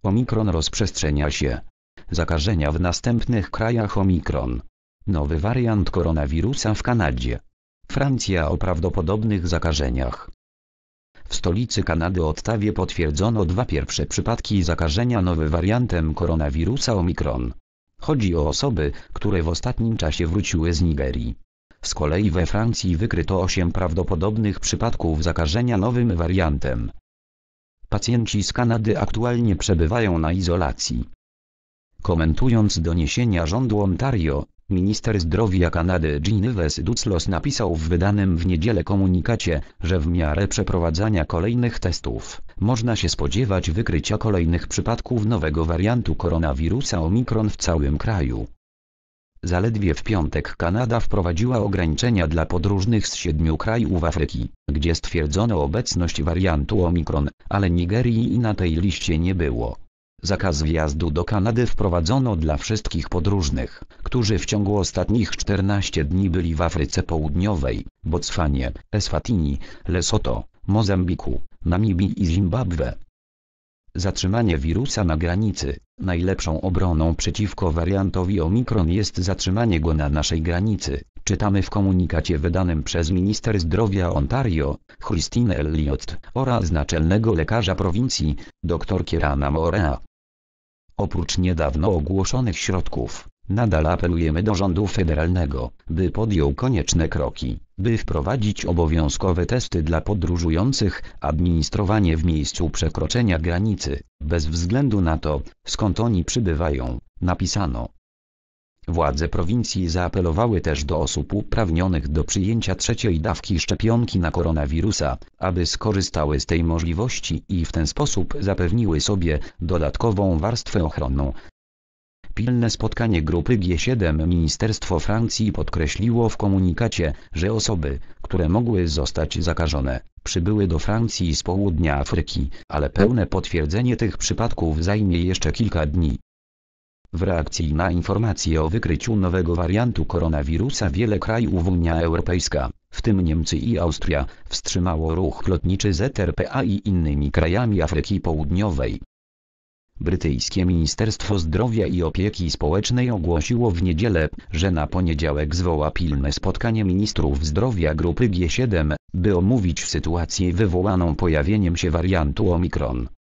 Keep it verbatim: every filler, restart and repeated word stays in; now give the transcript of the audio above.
Omikron rozprzestrzenia się. Zakażenia w następnych krajach. Omikron. Nowy wariant koronawirusa w Kanadzie. Francja o prawdopodobnych zakażeniach. W stolicy Kanady Ottawie potwierdzono dwa pierwsze przypadki zakażenia nowym wariantem koronawirusa Omikron. Chodzi o osoby, które w ostatnim czasie wróciły z Nigerii. Z kolei we Francji wykryto osiem prawdopodobnych przypadków zakażenia nowym wariantem. Pacjenci z Kanady aktualnie przebywają na izolacji. Komentując doniesienia rządu Ontario, minister zdrowia Kanady Ginives Duclos napisał w wydanym w niedzielę komunikacie, że w miarę przeprowadzania kolejnych testów, można się spodziewać wykrycia kolejnych przypadków nowego wariantu koronawirusa Omikron w całym kraju. Zaledwie w piątek Kanada wprowadziła ograniczenia dla podróżnych z siedmiu krajów Afryki, gdzie stwierdzono obecność wariantu Omikron, ale Nigerii i na tej liście nie było. Zakaz wjazdu do Kanady wprowadzono dla wszystkich podróżnych, którzy w ciągu ostatnich czternastu dni byli w Afryce Południowej, Botswanie, Eswatini, Lesoto, Mozambiku, Namibii i Zimbabwe. Zatrzymanie wirusa na granicy. Najlepszą obroną przeciwko wariantowi Omikron jest zatrzymanie go na naszej granicy, czytamy w komunikacie wydanym przez minister zdrowia Ontario, Christine Elliott, oraz naczelnego lekarza prowincji, dr Kierana Morea. Oprócz niedawno ogłoszonych środków, nadal apelujemy do rządu federalnego, by podjął konieczne kroki, by wprowadzić obowiązkowe testy dla podróżujących, administrowanie w miejscu przekroczenia granicy, bez względu na to, skąd oni przybywają, napisano. Władze prowincji zaapelowały też do osób uprawnionych do przyjęcia trzeciej dawki szczepionki na koronawirusa, aby skorzystały z tej możliwości i w ten sposób zapewniły sobie dodatkową warstwę ochronną. Pilne spotkanie grupy G siedem. Ministerstwo Francji podkreśliło w komunikacie, że osoby, które mogły zostać zakażone, przybyły do Francji z południa Afryki, ale pełne potwierdzenie tych przypadków zajmie jeszcze kilka dni. W reakcji na informacje o wykryciu nowego wariantu koronawirusa wiele krajów Unia Europejska, w tym Niemcy i Austria, wstrzymało ruch lotniczy z E T R P A i innymi krajami Afryki Południowej. Brytyjskie Ministerstwo Zdrowia i Opieki Społecznej ogłosiło w niedzielę, że na poniedziałek zwoła pilne spotkanie ministrów zdrowia grupy G siedem, by omówić sytuację wywołaną pojawieniem się wariantu Omikron.